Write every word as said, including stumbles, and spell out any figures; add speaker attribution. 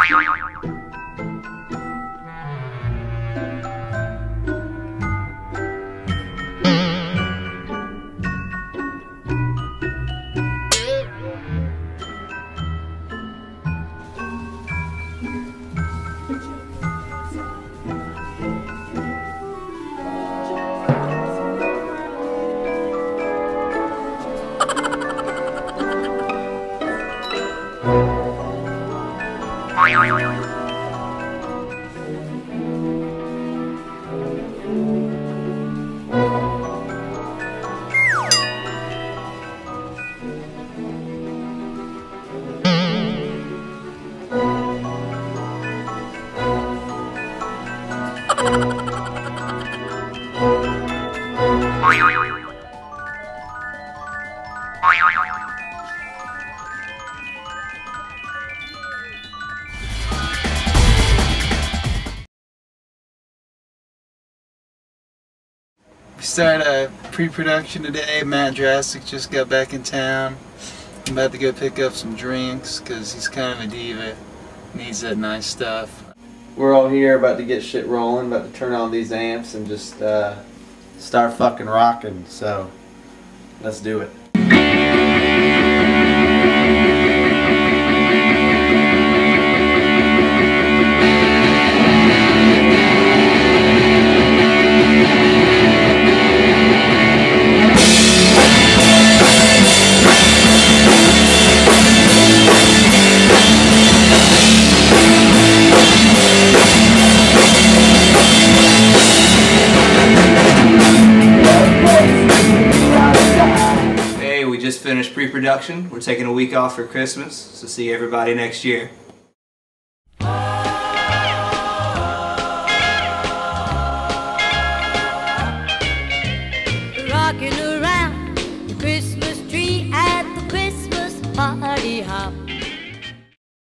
Speaker 1: We started a pre-production today. Matt Drastic just got back in town. I'm about to go pick up some drinks because he's kind of a diva. Needs that nice stuff. We're all here about to get shit rolling, about to turn on these amps and just uh, start fucking rocking. So let's do it.
Speaker 2: Just finished pre-production. We're taking a week off for Christmas, so see everybody next year.